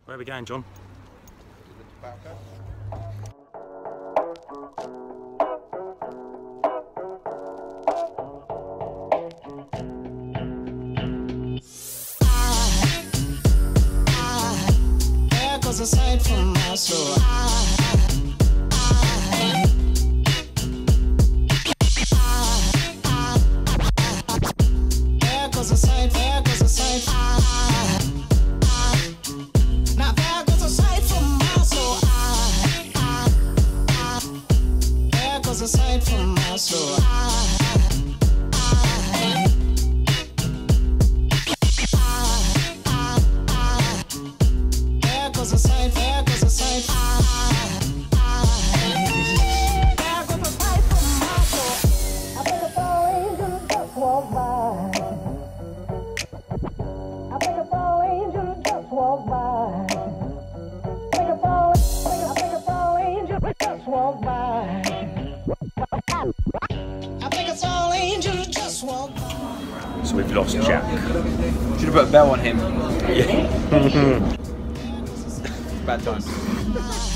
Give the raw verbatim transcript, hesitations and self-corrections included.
Where are we going, John? There goes a sight from my soul. There goes a sight, there goes a sight. Now there goes a sight from my soul. There goes a sight from my soul. There goes a sight, there goes a sight. There goes a sight from my soul. I think a fall angel just walked by. I think a fall angel just walked by. I think a fall, I think a fall angel just walked by. I think a fall angel just walked by. So we've lost Jack. Should have put a bell on him. Yeah. Bad times.